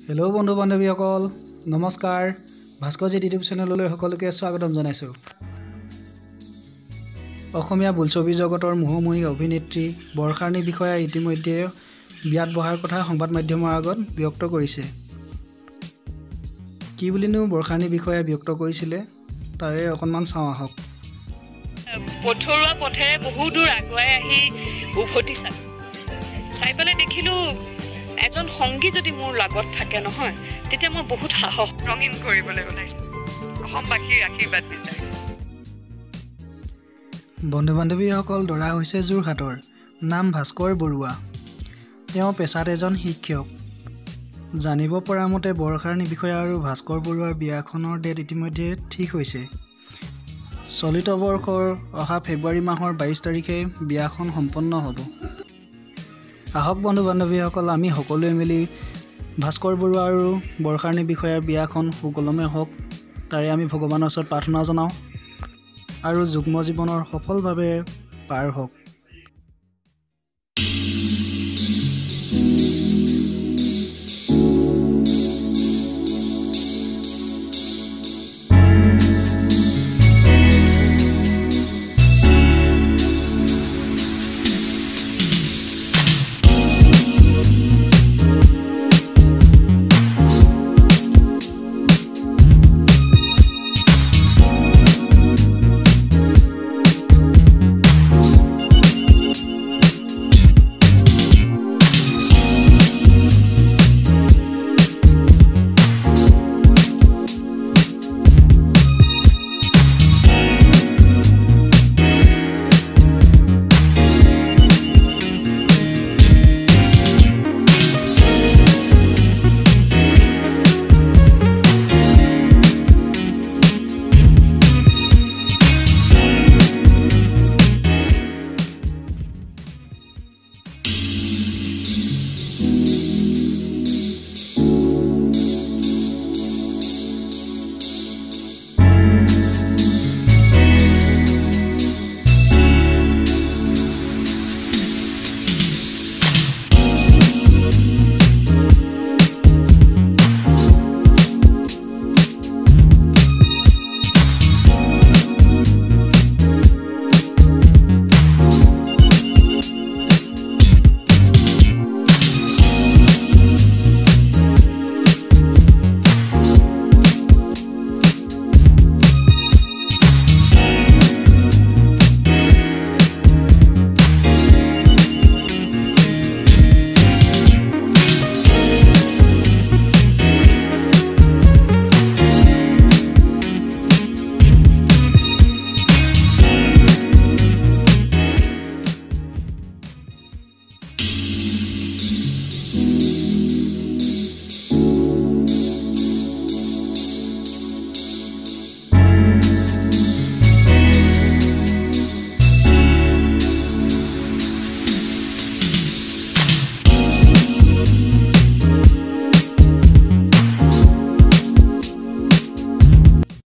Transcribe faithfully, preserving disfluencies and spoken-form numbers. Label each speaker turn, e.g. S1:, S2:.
S1: Hello' বন্ধু বান্ধৱীসকল নমস্কাৰ Bhaskar G YouTube চেনেললৈ সকলোকে স্বাগতম জনাইছোঁ। অসমীয়া বোলছবি জগতৰ মোহময়ী অভিনেত্ৰী বৰষাৰণী বিষয়া ইতিমধ্যে বিয়াত বহাৰ কথা সংবাদ মাধ্যমৰ আগত ব্যক্ত কৰিছে। কি বুলিনো বৰষাৰণী বিষয়াই ব্যক্ত কৰিছিলে তাৰে অকণমান চাওঁ আহক।
S2: পথৰুৱা পথেৰে বহু দূৰ আগুৱাই আহি উভতি চালোঁ, চাই পেলাই দেখিলোঁ এজন সংগী যদি মোৰ লগত থাকে নহয় তেতিয়া মই বহুত সাহস ৰঙীন কৰিবলৈ ওলাইছোঁ, অসমবাসীৰ আশীৰ্বাদ বিচাৰিছোঁ।
S1: বন্ধু বান্ধৱীসকল, দৰা হৈছে যোৰহাটৰ, নাম ভাস্কৰ বৰুৱা। তেওঁ পেছাত এজন শিক্ষক। জানিব পৰা মতে বৰষাৰণী বিষয়া আৰু ভাস্কৰ বৰুৱাৰ বিয়াখনৰ ডেট ইতিমধ্যে ঠিক হৈছে। চলিত বৰ্ষৰ অহা ফেব্ৰুৱাৰী মাহৰ বাইছ তাৰিখে বিয়াখন সম্পন্ন হ'ব। আহক বন্ধু বান্ধৱীসকল, আমি সকলোৱে মিলি ভাস্কৰ বৰুৱা আৰু বৰষাৰণী বিষয়াৰ বিয়াখন সুকলমে হওক তাৰে আমি ভগৱানৰ ওচৰত প্ৰাৰ্থনা জনাওঁ আৰু যুগ্ম জীৱনৰ সফলভাৱে পাৰ হওক।